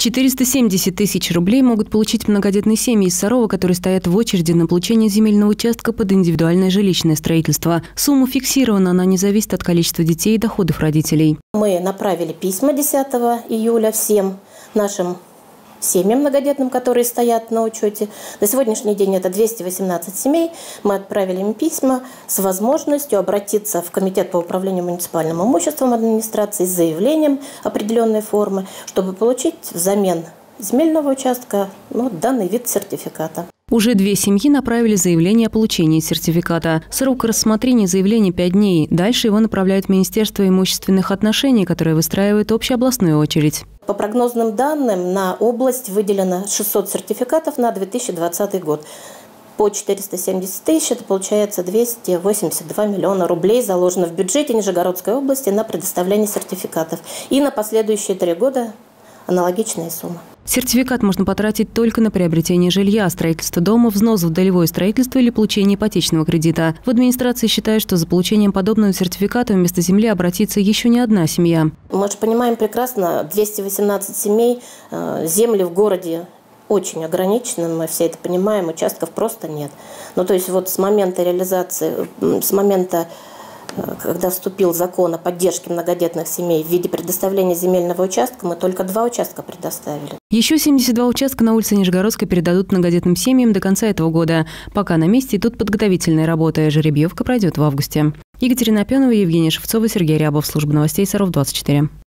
470 тысяч рублей могут получить многодетные семьи из Сарова, которые стоят в очереди на получение земельного участка под индивидуальное жилищное строительство. Сумма фиксирована, она не зависит от количества детей и доходов родителей. Мы направили письма 10 июля всем нашим семьям многодетным, которые стоят на учете. На сегодняшний день это 218 семей. Мы отправили им письма с возможностью обратиться в Комитет по управлению муниципальным имуществом администрации с заявлением определенной формы, чтобы получить взамен земельного участка данный вид сертификата. Уже 2 семьи направили заявление о получении сертификата. Срок рассмотрения заявления 5 дней. Дальше его направляют в Министерство имущественных отношений, которое выстраивает общеобластную очередь. По прогнозным данным, на область выделено 600 сертификатов на 2020 год. По 470 тысяч, это получается 282 миллиона рублей заложено в бюджете Нижегородской области на предоставление сертификатов. И на последующие 3 года аналогичная сумма. Сертификат можно потратить только на приобретение жилья, строительство дома, взнос в долевое строительство или получение ипотечного кредита. В администрации считают, что за получением подобного сертификата вместо земли обратится еще не одна семья. Мы же понимаем прекрасно, 218 семей, земли в городе очень ограничены, мы все это понимаем, участков просто нет. То есть с момента реализации, с момента, когда вступил закон о поддержке многодетных семей в виде предоставления земельного участка, мы только 2 участка предоставили. Еще 72 участка на улице Нижегородской передадут многодетным семьям до конца этого года. Пока на месте идут подготовительные работы. Жеребьевка пройдет в августе. Екатерина Опенова, Евгения Шевцова, Сергей Рябов. Служба новостей Саров 24.